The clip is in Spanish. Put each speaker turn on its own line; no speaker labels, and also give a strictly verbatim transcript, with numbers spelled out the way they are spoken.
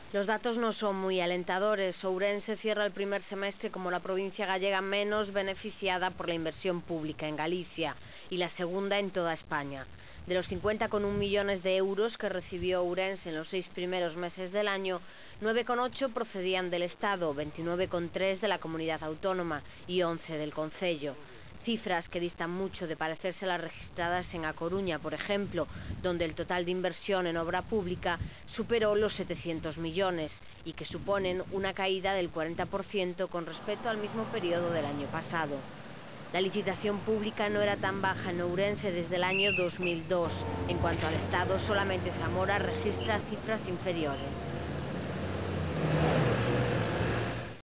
Los datos no son muy alentadores. Ourense cierra el primer semestre como la provincia gallega menos beneficiada por la inversión pública en Galicia y la segunda en toda España. De los cincuenta coma uno millones de euros que recibió Ourense en los seis primeros meses del año, nueve coma ocho procedían del Estado, veintinueve coma tres de la comunidad autónoma y once del concello. Cifras que distan mucho de parecerse a las registradas en A Coruña, por ejemplo, donde el total de inversión en obra pública superó los setecientos millones y que suponen una caída del cuarenta por ciento con respecto al mismo periodo del año pasado. La licitación pública no era tan baja en Ourense desde el año dos mil dos. En cuanto al Estado, solamente Zamora registra cifras inferiores.